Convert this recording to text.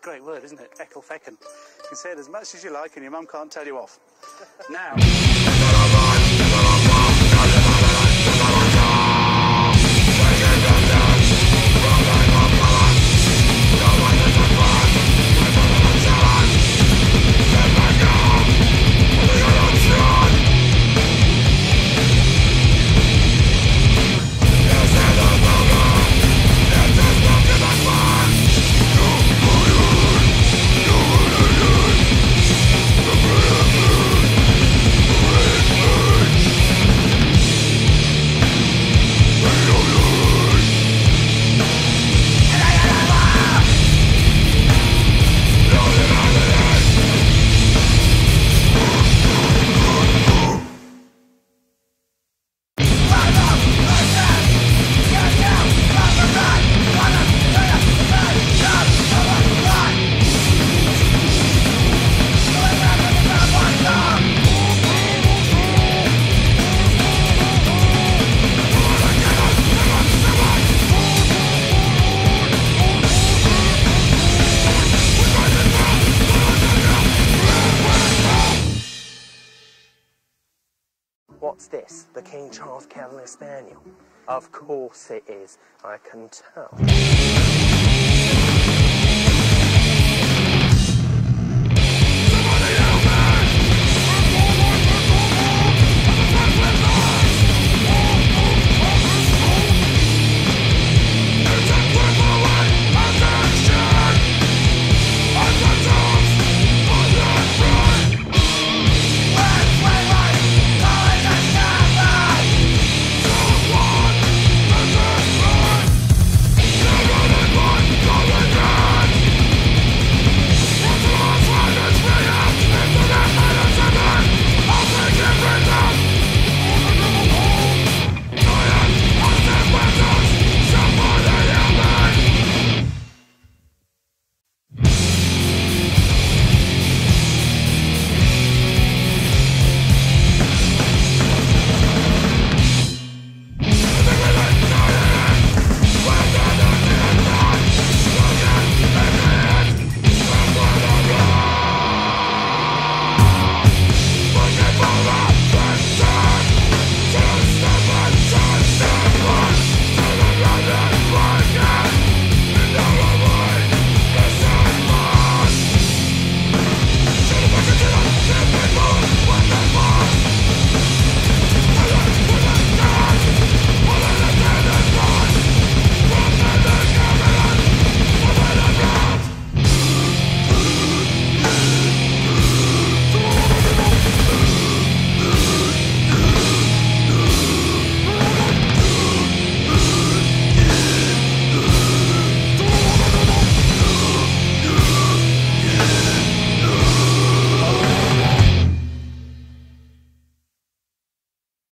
great word, isn't it? Eckelfecken. You can say it as much as you like and your mum can't tell you off. Now... What's this? The King Charles Cavalier Spaniel? Of course it is. I can tell.